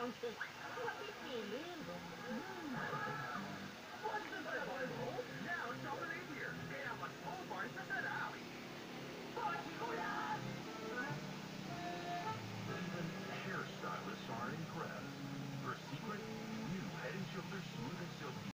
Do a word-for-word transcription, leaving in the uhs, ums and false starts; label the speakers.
Speaker 1: ang mapipili.
Speaker 2: What's the survival? Now chocolate here. Kaya mas small bars na sarap.